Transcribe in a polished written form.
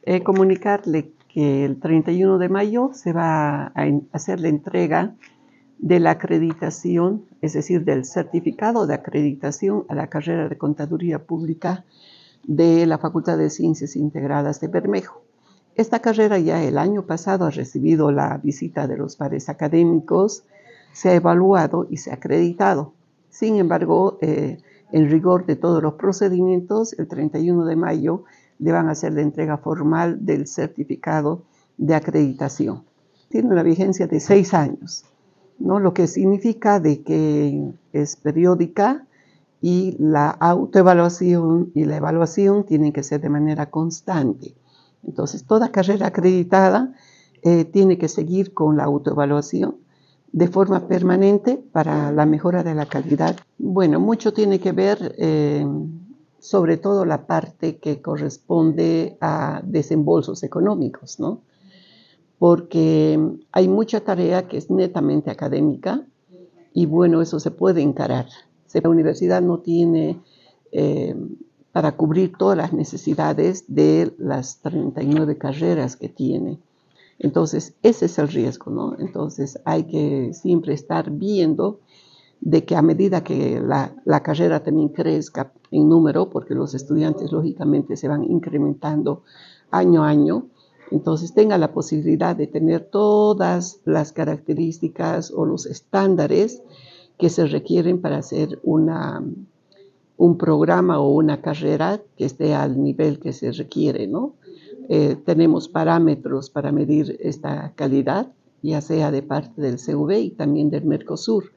Comunicarle que el 31 de mayo se va a hacer la entrega de la acreditación, es decir, del certificado de acreditación a la carrera de Contaduría Pública de la Facultad de Ciencias Integradas de Bermejo. Esta carrera ya el año pasado ha recibido la visita de los pares académicos, se ha evaluado y se ha acreditado. Sin embargo, en rigor de todos los procedimientos, el 31 de mayo le van a hacer la entrega formal del certificado de acreditación. Tiene una vigencia de 6 años, ¿no? Lo que significa de que es periódica y la autoevaluación y la evaluación tienen que ser de manera constante. Entonces, toda carrera acreditada tiene que seguir con la autoevaluación de forma permanente para la mejora de la calidad. Bueno, mucho tiene que ver sobre todo la parte que corresponde a desembolsos económicos, ¿no? Porque hay mucha tarea que es netamente académica y bueno, eso se puede encarar. La universidad no tiene para cubrir todas las necesidades de las 39 carreras que tiene. Entonces, ese es el riesgo, ¿no? Entonces, hay que siempre estar viendo de que a medida que la carrera también crezca en número, porque los estudiantes lógicamente se van incrementando año a año, entonces tenga la posibilidad de tener todas las características o los estándares que se requieren para hacer un programa o una carrera que esté al nivel que se requiere, ¿no? Tenemos parámetros para medir esta calidad, ya sea de parte del CV y también del Mercosur.